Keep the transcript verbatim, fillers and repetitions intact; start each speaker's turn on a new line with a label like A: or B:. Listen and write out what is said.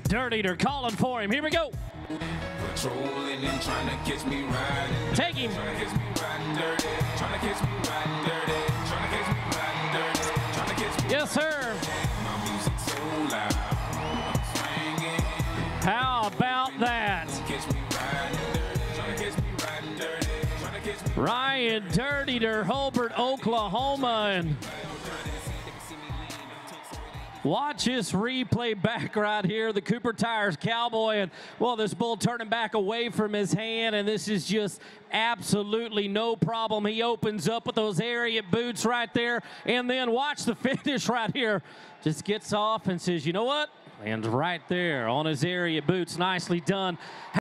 A: Dirteater calling for him. Here we go.
B: Patrolling and trying to catch me riding.
A: Take him.
B: Trying to catch me riding dirty. Trying to catch me riding dirty. Trying to catch me riding dirty. Trying to catch me.
A: Yes, sir.
B: My music's so loud. I'm swinging.
A: How about that?
B: Catch me riding dirty. Trying to catch me riding dirty. Trying to catch me.
A: Ryan Dirteater, Hobart, Oklahoma, and watch this replay back right here. The Cooper Tires Cowboy, and well, this bull turning back away from his hand, and this is just absolutely no problem. He opens up with those Ariat boots right there, and then watch the finish right here. Just gets off and says, you know what? And right there on his Ariat boots, nicely done.